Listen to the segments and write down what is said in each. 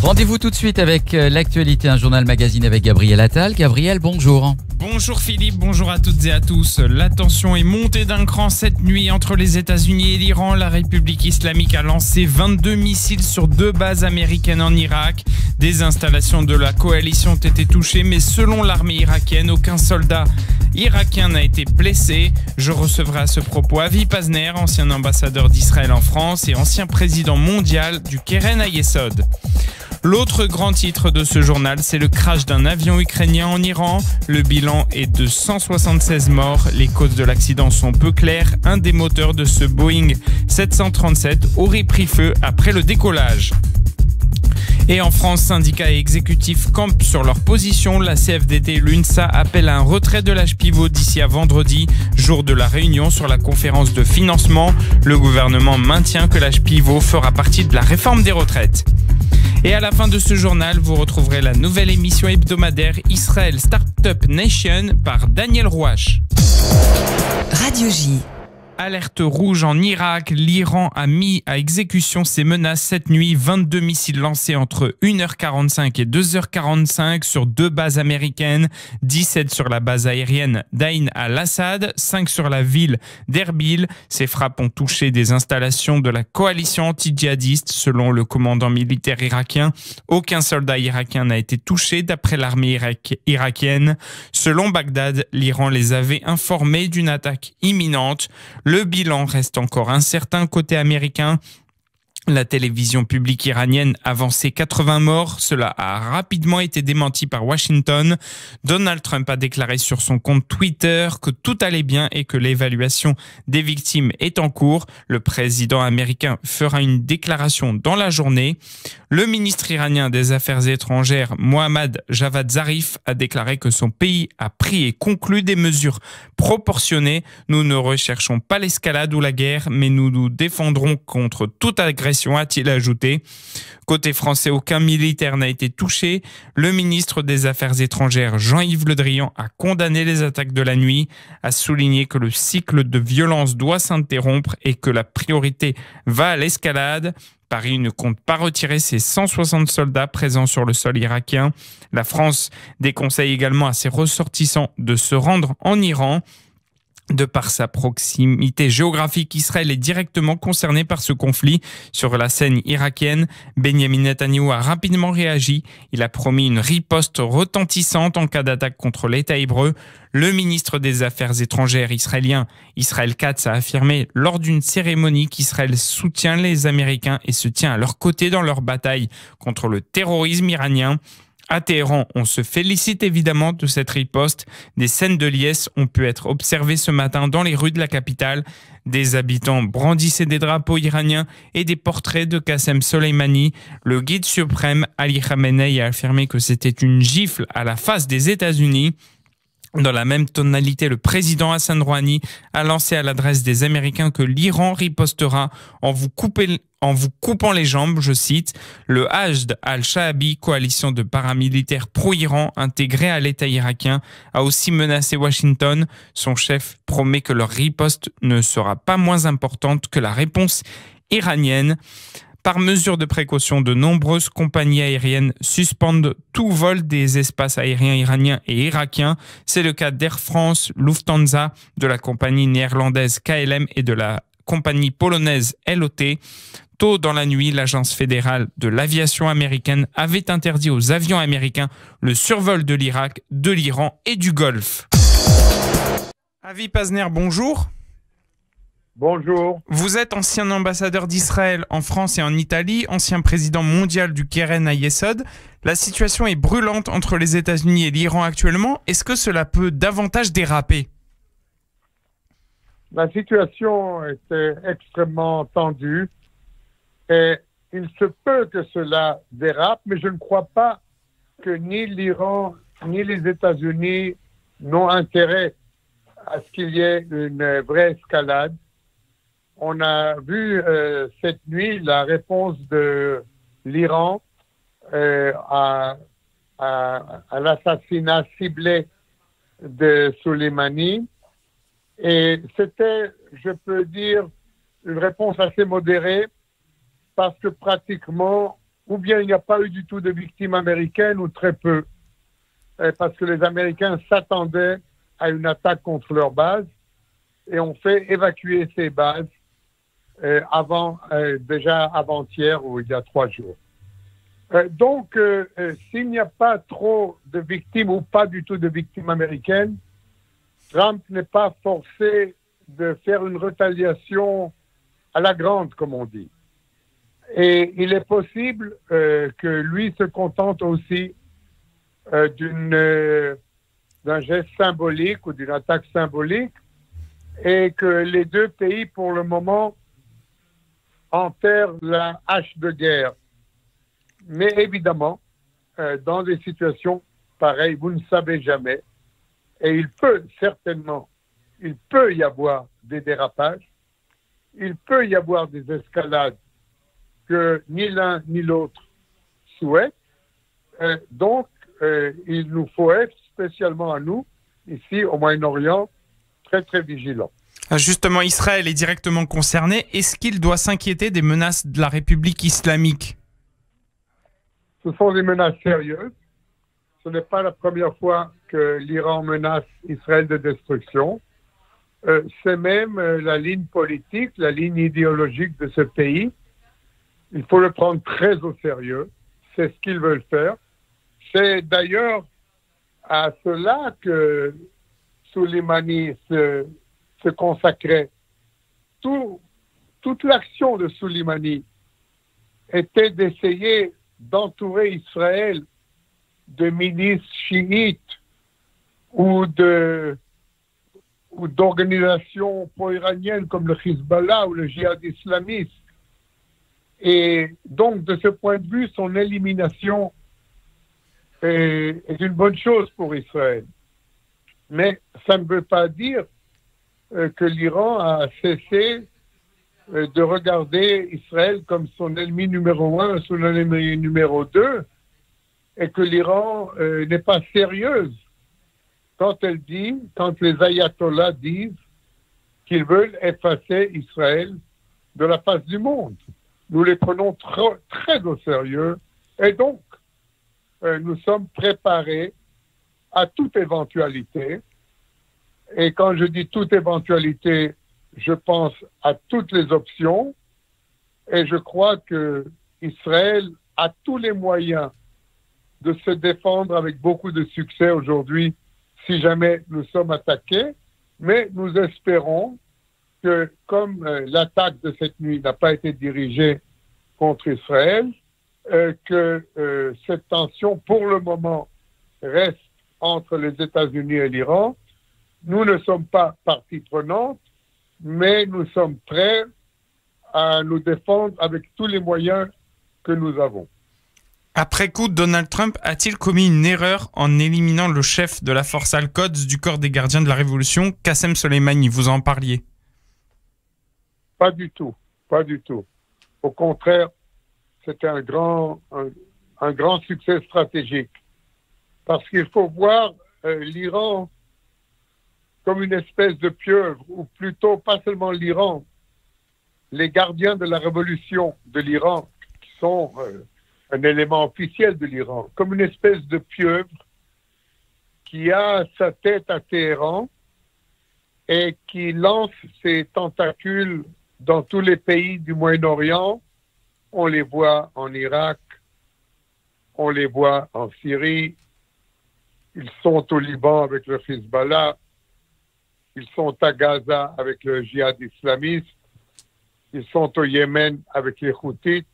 Rendez-vous tout de suite avec l'actualité, un journal magazine avec Gabriel Attal. Gabriel, bonjour. Bonjour Philippe, bonjour à toutes et à tous. La tension est montée d'un cran cette nuit entre les États-Unis et l'Iran. La République islamique a lancé 22 missiles sur 2 bases américaines en Irak. Des installations de la coalition ont été touchées, mais selon l'armée irakienne, aucun soldat irakien n'a été blessé. Je recevrai à ce propos Avi Pazner, ancien ambassadeur d'Israël en France et ancien président mondial du Keren Hayesod. L'autre grand titre de ce journal, c'est le crash d'un avion ukrainien en Iran. Le bilan est de 176 morts. Les causes de l'accident sont peu claires. Un des moteurs de ce Boeing 737 aurait pris feu après le décollage. Et en France, syndicats et exécutifs campent sur leur position. La CFDT et l'UNSA appellent à un retrait de l'âge pivot d'ici à vendredi, jour de la réunion sur la conférence de financement. Le gouvernement maintient que l'âge pivot fera partie de la réforme des retraites. Et à la fin de ce journal, vous retrouverez la nouvelle émission hebdomadaire Israel Startup Nation par Daniel Rouache. Radio J. Alerte rouge en Irak, l'Iran a mis à exécution ses menaces cette nuit. 22 missiles lancés entre 1h45 et 2h45 sur 2 bases américaines, 17 sur la base aérienne d'Ain al-Assad, 5 sur la ville d'Erbil. Ces frappes ont touché des installations de la coalition anti-djihadiste. Selon le commandant militaire irakien, aucun soldat irakien n'a été touché d'après l'armée irakienne. Selon Bagdad, l'Iran les avait informés d'une attaque imminente. Le bilan reste encore incertain côté américain. La télévision publique iranienne avançait 80 morts. Cela a rapidement été démenti par Washington. Donald Trump a déclaré sur son compte Twitter que tout allait bien et que l'évaluation des victimes est en cours. Le président américain fera une déclaration dans la journée. Le ministre iranien des Affaires étrangères, Mohammad Javad Zarif, a déclaré que son pays a pris et conclu des mesures proportionnées. Nous ne recherchons pas l'escalade ou la guerre, mais nous nous défendrons contre toute agression, a-t-il ajouté. Côté français, aucun militaire n'a été touché. Le ministre des Affaires étrangères, Jean-Yves Le Drian, a condamné les attaques de la nuit, a souligné que le cycle de violence doit s'interrompre et que la priorité va à l'escalade. Paris ne compte pas retirer ses 160 soldats présents sur le sol irakien. La France déconseille également à ses ressortissants de se rendre en Iran. De par sa proximité géographique, Israël est directement concerné par ce conflit. Sur la scène irakienne, Benjamin Netanyahou a rapidement réagi. Il a promis une riposte retentissante en cas d'attaque contre l'État hébreu. Le ministre des Affaires étrangères israélien, Israël Katz, a affirmé lors d'une cérémonie qu'Israël soutient les Américains et se tient à leur côté dans leur bataille contre le terrorisme iranien. À Téhéran, on se félicite évidemment de cette riposte. Des scènes de liesse ont pu être observées ce matin dans les rues de la capitale. Des habitants brandissaient des drapeaux iraniens et des portraits de Qassem Soleimani. Le guide suprême Ali Khamenei a affirmé que c'était une gifle à la face des États-Unis. Dans la même tonalité, le président Hassan Rouhani a lancé à l'adresse des Américains que l'Iran ripostera en vous coupant les jambes, je cite. Le Hashd al-Shaabi, coalition de paramilitaires pro-Iran intégrés à l'État irakien, a aussi menacé Washington. Son chef promet que leur riposte ne sera pas moins importante que la réponse iranienne. Par mesure de précaution, de nombreuses compagnies aériennes suspendent tout vol des espaces aériens iraniens et irakiens. C'est le cas d'Air France, Lufthansa, de la compagnie néerlandaise KLM et de la compagnie polonaise LOT. Tôt dans la nuit, l'agence fédérale de l'aviation américaine avait interdit aux avions américains le survol de l'Irak, de l'Iran et du Golfe. Avi Pazner, bonjour. Bonjour. Vous êtes ancien ambassadeur d'Israël en France et en Italie, ancien président mondial du Keren Hayesod. La situation est brûlante entre les États-Unis et l'Iran actuellement. Est-ce que cela peut davantage déraper ? La situation est extrêmement tendue et il se peut que cela dérape, mais je ne crois pas que ni l'Iran ni les États-Unis n'ont intérêt à ce qu'il y ait une vraie escalade. On a vu cette nuit la réponse de l'Iran à l'assassinat ciblé de Soleimani. Et c'était, je peux dire, une réponse assez modérée parce que pratiquement ou bien il n'y a pas eu du tout de victimes américaines ou très peu, parce que les Américains s'attendaient à une attaque contre leur base et ont fait évacuer ces bases déjà avant-hier ou il y a 3 jours. Donc, s'il n'y a pas trop de victimes ou pas du tout de victimes américaines, Trump n'est pas forcé de faire une retaliation à la grande, comme on dit. Et il est possible que lui se contente aussi d'un geste symbolique ou d'une attaque symbolique et que les deux pays, pour le moment, enterrent la hache de guerre. Mais évidemment, dans des situations pareilles, vous ne savez jamais. Et il peut y avoir des dérapages, il peut y avoir des escalades que ni l'un ni l'autre souhaitent. Donc, il nous faut être, spécialement à nous, ici au Moyen-Orient, très très vigilants. Justement, Israël est directement concerné. Est-ce qu'il doit s'inquiéter des menaces de la République islamique? Ce sont des menaces sérieuses. Ce n'est pas la première fois que l'Iran menace Israël de destruction. C'est même la ligne politique, la ligne idéologique de ce pays. Il faut le prendre très au sérieux. C'est ce qu'ils veulent faire. C'est d'ailleurs à cela que Soleimani se consacrait. Toute l'action de Soleimani était d'essayer d'entourer Israël de milices chiites ou d'organisations pro-iraniennes comme le Hezbollah ou le djihad islamiste. Et donc, de ce point de vue, son élimination est une bonne chose pour Israël. Mais ça ne veut pas dire que l'Iran a cessé de regarder Israël comme son ennemi numéro 1, son ennemi numéro 2, et que l'Iran n'est pas sérieuse quand les ayatollahs disent qu'ils veulent effacer Israël de la face du monde. Nous les prenons très au sérieux et donc nous sommes préparés à toute éventualité. Et quand je dis toute éventualité, je pense à toutes les options et je crois que Israël a tous les moyens de se défendre avec beaucoup de succès aujourd'hui si jamais nous sommes attaqués. Mais nous espérons que comme l'attaque de cette nuit n'a pas été dirigée contre Israël, que cette tension pour le moment reste entre les États-Unis et l'Iran. Nous ne sommes pas partie prenante, mais nous sommes prêts à nous défendre avec tous les moyens que nous avons. Après coup, Donald Trump a-t-il commis une erreur en éliminant le chef de la force Al-Quds du corps des gardiens de la Révolution, Qassem Soleimani? Vous en parliez. Pas du tout, pas du tout. Au contraire, c'était un grand succès stratégique. Parce qu'il faut voir l'Iran comme une espèce de pieuvre, ou plutôt pas seulement l'Iran, les gardiens de la révolution de l'Iran, qui sont un élément officiel de l'Iran, comme une espèce de pieuvre qui a sa tête à Téhéran et qui lance ses tentacules dans tous les pays du Moyen-Orient. On les voit en Irak, on les voit en Syrie, ils sont au Liban avec le Hezbollah, ils sont à Gaza avec le djihad islamiste, ils sont au Yémen avec les Houthites.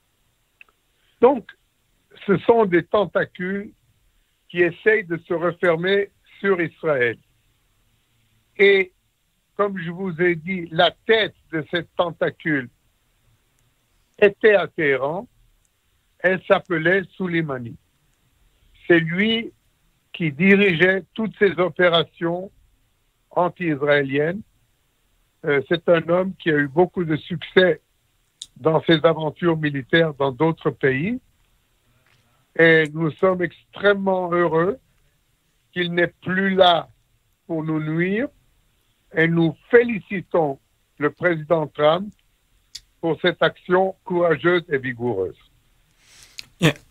Donc, ce sont des tentacules qui essayent de se refermer sur Israël. Et, comme je vous ai dit, la tête de cette tentacule était à Téhéran, elle s'appelait Soleimani. C'est lui qui dirigeait toutes ces opérations anti-israéliennes. C'est un homme qui a eu beaucoup de succès dans ses aventures militaires dans d'autres pays. Et nous sommes extrêmement heureux qu'il n'est plus là pour nous nuire. Et nous félicitons le président Trump pour cette action courageuse et vigoureuse.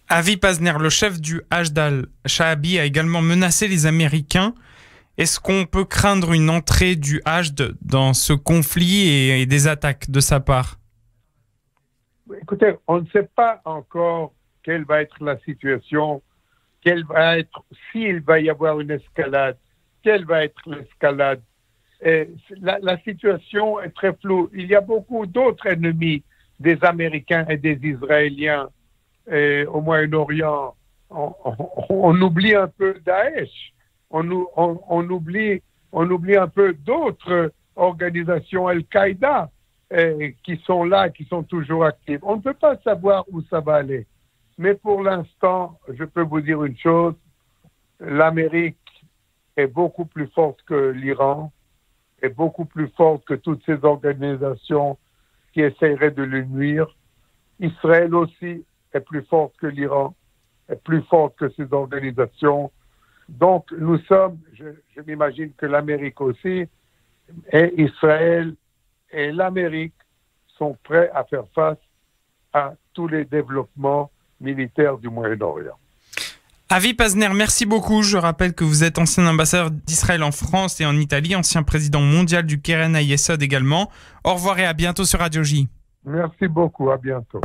Avi Pazner, le chef du Hashd al-Sha'abi, a également menacé les Américains. Est-ce qu'on peut craindre une entrée du Hashd dans ce conflit et des attaques de sa part? Écoutez, on ne sait pas encore quelle va être la situation, s'il va y avoir une escalade, quelle va être l'escalade. La situation est très floue. Il y a beaucoup d'autres ennemis des Américains et des Israéliens au Moyen-Orient. On oublie un peu Daesh. On oublie un peu d'autres organisations Al-Qaïda qui sont là, qui sont toujours actives. On ne peut pas savoir où ça va aller. Mais pour l'instant, je peux vous dire une chose, l'Amérique est beaucoup plus forte que l'Iran, est beaucoup plus forte que toutes ces organisations qui essaieraient de lui nuire. Israël aussi est plus forte que l'Iran, est plus forte que ces organisations. Donc, nous sommes, je m'imagine que l'Amérique aussi, et Israël et l'Amérique sont prêts à faire face à tous les développements militaires du Moyen-Orient. Avi Pazner, merci beaucoup. Je rappelle que vous êtes ancien ambassadeur d'Israël en France et en Italie, ancien président mondial du Keren HaYesod également. Au revoir et à bientôt sur Radio J. Merci beaucoup, à bientôt.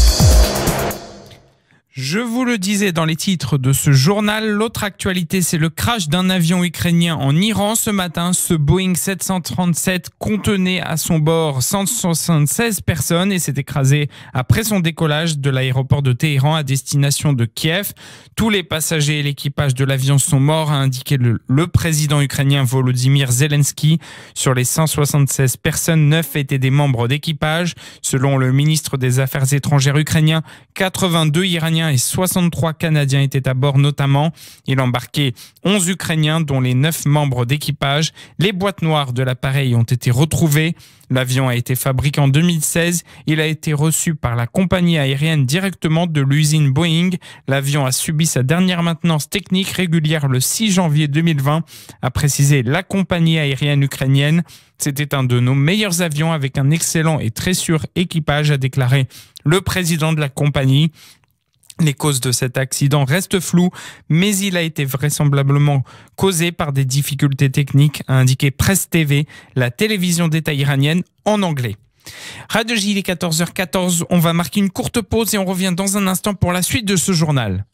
Je vous le disais dans les titres de ce journal, l'autre actualité, c'est le crash d'un avion ukrainien en Iran ce matin. Ce Boeing 737 contenait à son bord 176 personnes et s'est écrasé après son décollage de l'aéroport de Téhéran à destination de Kiev. Tous les passagers et l'équipage de l'avion sont morts, a indiqué le président ukrainien Volodymyr Zelensky. Sur les 176 personnes, 9 étaient des membres d'équipage. Selon le ministre des Affaires étrangères ukrainien, 82 Iraniens et 63 Canadiens étaient à bord notamment. Il embarquait 11 Ukrainiens dont les 9 membres d'équipage. Les boîtes noires de l'appareil ont été retrouvées. L'avion a été fabriqué en 2016. Il a été reçu par la compagnie aérienne directement de l'usine Boeing. L'avion a subi sa dernière maintenance technique régulière le 6 janvier 2020, a précisé la compagnie aérienne ukrainienne. C'était un de nos meilleurs avions avec un excellent et très sûr équipage, a déclaré le président de la compagnie. Les causes de cet accident restent floues, mais il a été vraisemblablement causé par des difficultés techniques, a indiqué Presse TV, la télévision d'État iranienne en anglais. Radio J, il est 14h14, on va marquer une courte pause et on revient dans un instant pour la suite de ce journal.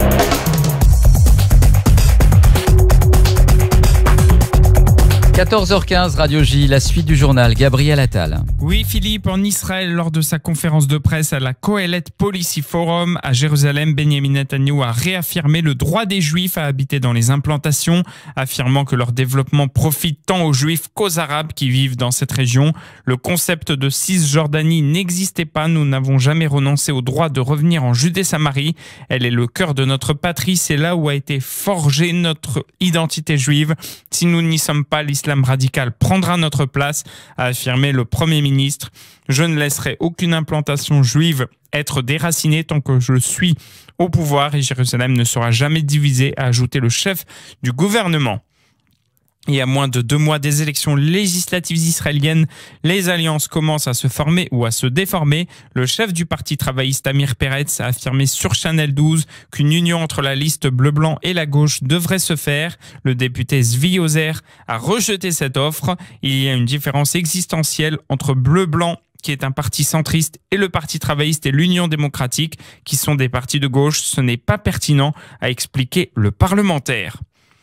14h15, Radio J, la suite du journal. Gabriel Attal. Oui, Philippe, en Israël, lors de sa conférence de presse à la Kohelet Policy Forum à Jérusalem, Benjamin Netanyahu a réaffirmé le droit des Juifs à habiter dans les implantations, affirmant que leur développement profite tant aux Juifs qu'aux Arabes qui vivent dans cette région. Le concept de Cisjordanie n'existait pas. Nous n'avons jamais renoncé au droit de revenir en Judée-Samarie. Elle est le cœur de notre patrie. C'est là où a été forgée notre identité juive. Si nous n'y sommes pas, l'islam radical prendra notre place, a affirmé le Premier ministre. Je ne laisserai aucune implantation juive être déracinée tant que je suis au pouvoir et Jérusalem ne sera jamais divisée, a ajouté le chef du gouvernement. Et à moins de 2 mois des élections législatives israéliennes, les alliances commencent à se former ou à se déformer. Le chef du parti travailliste Amir Peretz a affirmé sur Channel 12 qu'une union entre la liste bleu-blanc et la gauche devrait se faire. Le député Zvi Ozer a rejeté cette offre. Il y a une différence existentielle entre bleu-blanc, qui est un parti centriste, et le Parti travailliste et l'Union démocratique, qui sont des partis de gauche. Ce n'est pas pertinent, a expliqué le parlementaire.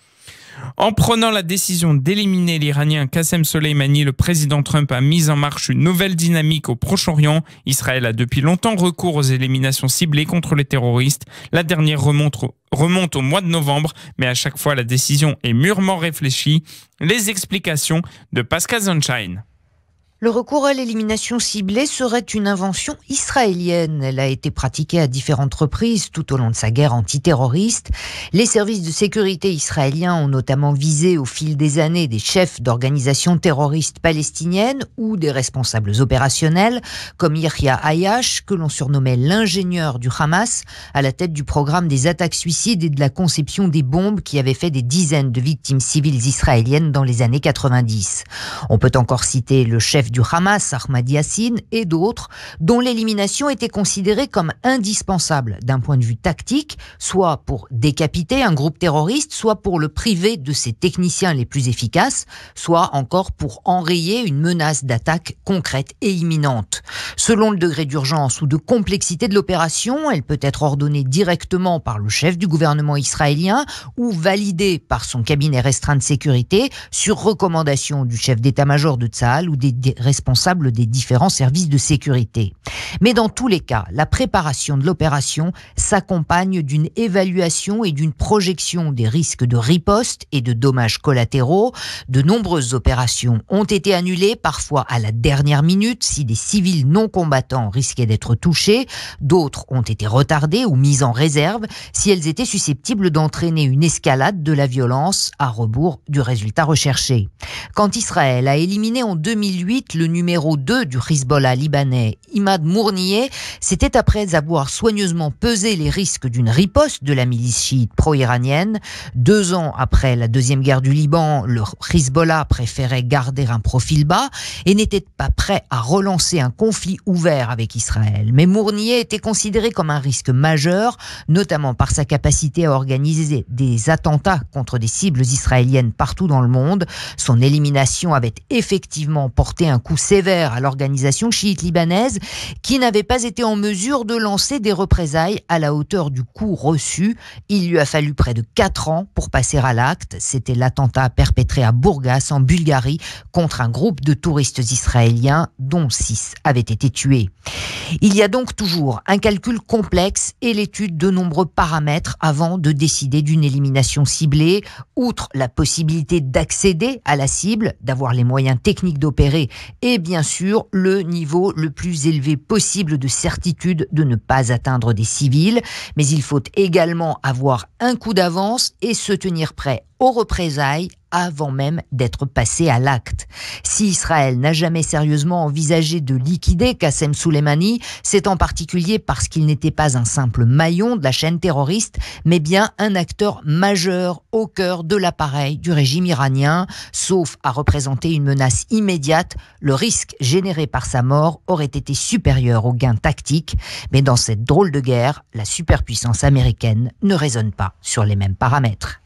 En prenant la décision d'éliminer l'Iranien Qassem Soleimani, le président Trump a mis en marche une nouvelle dynamique au Proche-Orient. Israël a depuis longtemps recours aux éliminations ciblées contre les terroristes. La dernière remonte au mois de novembre, mais à chaque fois la décision est mûrement réfléchie. Les explications de Pascal Sunshine. Le recours à l'élimination ciblée serait une invention israélienne. Elle a été pratiquée à différentes reprises tout au long de sa guerre antiterroriste. Les services de sécurité israéliens ont notamment visé au fil des années des chefs d'organisations terroristes palestiniennes ou des responsables opérationnels, comme Yahya Ayash, que l'on surnommait l'ingénieur du Hamas, à la tête du programme des attaques suicides et de la conception des bombes qui avaient fait des dizaines de victimes civiles israéliennes dans les années 90. On peut encore citer le chef chef du Hamas, Ahmad Yassine, et d'autres, dont l'élimination était considérée comme indispensable d'un point de vue tactique, soit pour décapiter un groupe terroriste, soit pour le priver de ses techniciens les plus efficaces, soit encore pour enrayer une menace d'attaque concrète et imminente. Selon le degré d'urgence ou de complexité de l'opération, elle peut être ordonnée directement par le chef du gouvernement israélien ou validée par son cabinet restreint de sécurité sur recommandation du chef d'état-major de Tsahal ou des responsables des différents services de sécurité. Mais dans tous les cas, la préparation de l'opération s'accompagne d'une évaluation et d'une projection des risques de riposte et de dommages collatéraux. De nombreuses opérations ont été annulées, parfois à la dernière minute, si des civils non combattants risquaient d'être touchés. D'autres ont été retardées ou mises en réserve si elles étaient susceptibles d'entraîner une escalade de la violence à rebours du résultat recherché. Quand Israël a éliminé en 2008 le numéro 2 du Hezbollah libanais, Imad Mournieh, c'était après avoir soigneusement pesé les risques d'une riposte de la milice chiite pro-iranienne. 2 ans après la deuxième guerre du Liban, le Hezbollah préférait garder un profil bas et n'était pas prêt à relancer un conflit ouvert avec Israël. Mais Mournieh était considéré comme un risque majeur, notamment par sa capacité à organiser des attentats contre des cibles israéliennes partout dans le monde. Son élimination avait effectivement porté un coup sévère à l'organisation chiite libanaise qui n'avait pas été en mesure de lancer des représailles à la hauteur du coup reçu. Il lui a fallu près de 4 ans pour passer à l'acte. C'était l'attentat perpétré à Bourgas en Bulgarie contre un groupe de touristes israéliens dont 6 avaient été tués. Il y a donc toujours un calcul complexe et l'étude de nombreux paramètres avant de décider d'une élimination ciblée. Outre la possibilité d'accéder à la cible, d'avoir les moyens techniques d'opérer et bien sûr le niveau le plus élevé possible de certitude de ne pas atteindre des civils. Mais il faut également avoir un coup d'avance et se tenir prêt aux représailles avant même d'être passé à l'acte. Si Israël n'a jamais sérieusement envisagé de liquider Qassem Soleimani, c'est en particulier parce qu'il n'était pas un simple maillon de la chaîne terroriste, mais bien un acteur majeur au cœur de l'appareil du régime iranien. Sauf à représenter une menace immédiate, le risque généré par sa mort aurait été supérieur aux gains tactiques. Mais dans cette drôle de guerre, la superpuissance américaine ne raisonne pas sur les mêmes paramètres.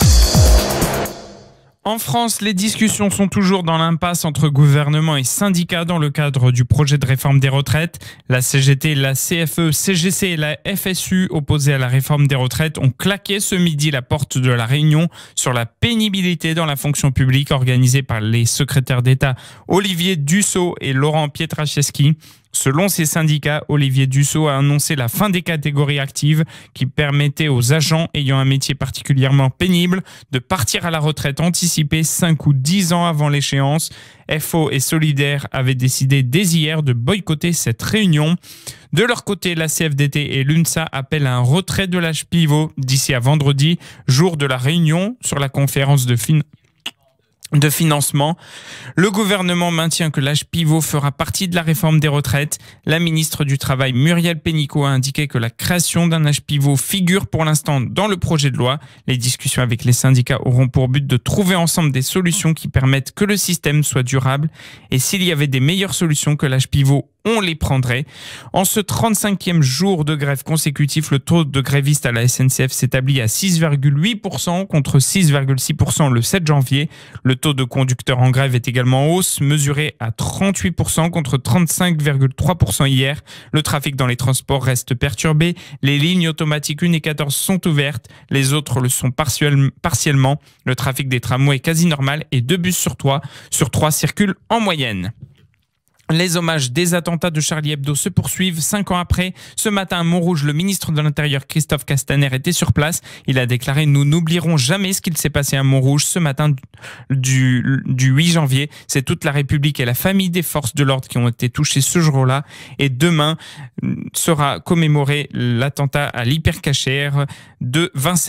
En France, les discussions sont toujours dans l'impasse entre gouvernement et syndicats dans le cadre du projet de réforme des retraites. La CGT, la CFE, CGC et la FSU, opposées à la réforme des retraites, ont claqué ce midi la porte de la réunion sur la pénibilité dans la fonction publique organisée par les secrétaires d'État Olivier Dussopt et Laurent Pietraszewski. Selon ces syndicats, Olivier Dussopt a annoncé la fin des catégories actives qui permettaient aux agents ayant un métier particulièrement pénible de partir à la retraite anticipée 5 ou 10 ans avant l'échéance. FO et Solidaires avaient décidé dès hier de boycotter cette réunion. De leur côté, la CFDT et l'UNSA appellent à un retrait de l'âge pivot d'ici à vendredi, jour de la réunion sur la conférence de financement. Le gouvernement maintient que l'âge pivot fera partie de la réforme des retraites. La ministre du Travail, Muriel Pénicaud, a indiqué que la création d'un âge pivot figure pour l'instant dans le projet de loi. Les discussions avec les syndicats auront pour but de trouver ensemble des solutions qui permettent que le système soit durable. Et s'il y avait des meilleures solutions que l'âge pivot, on les prendrait. En ce 35e jour de grève consécutif, le taux de grévistes à la SNCF s'établit à 6,8% contre 6,6% le 7 janvier. Le taux de conducteurs en grève est également en hausse, mesuré à 38% contre 35,3% hier. Le trafic dans les transports reste perturbé. Les lignes automatiques 1 et 14 sont ouvertes. Les autres le sont partiellement. Le trafic des tramways est quasi normal et 2 bus sur 3 circulent en moyenne. Les hommages des attentats de Charlie Hebdo se poursuivent 5 ans après. Ce matin à Montrouge, le ministre de l'Intérieur Christophe Castaner était sur place. Il a déclaré « Nous n'oublierons jamais ce qu'il s'est passé à Montrouge ce matin du 8 janvier. C'est toute la République et la famille des forces de l'ordre qui ont été touchées ce jour-là. Et demain sera commémoré l'attentat à l'hypercachère de Vincennes. »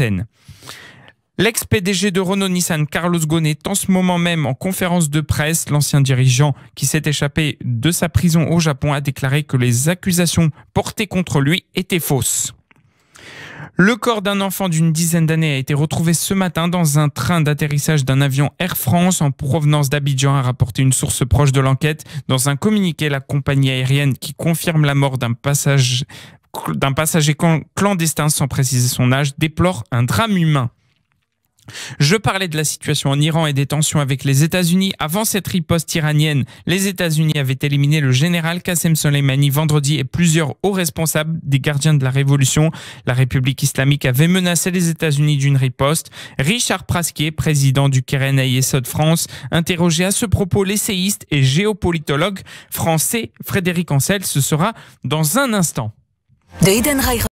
L'ex-PDG de Renault-Nissan, Carlos Ghosn, est en ce moment même en conférence de presse. L'ancien dirigeant qui s'est échappé de sa prison au Japon a déclaré que les accusations portées contre lui étaient fausses. Le corps d'un enfant d'une dizaine d'années a été retrouvé ce matin dans un train d'atterrissage d'un avion Air France en provenance d'Abidjan, a rapporté une source proche de l'enquête. Dans un communiqué, la compagnie aérienne qui confirme la mort d'un passager clandestin sans préciser son âge déplore un drame humain. Je parlais de la situation en Iran et des tensions avec les États-Unis. Avant cette riposte iranienne, les États-Unis avaient éliminé le général Qassem Soleimani vendredi et plusieurs hauts responsables des gardiens de la révolution. La République islamique avait menacé les États-Unis d'une riposte. Richard Prasquier, président du Keren Ayesod France, interrogé à ce propos l'essayiste et géopolitologue français Frédéric Ancel. Ce sera dans un instant.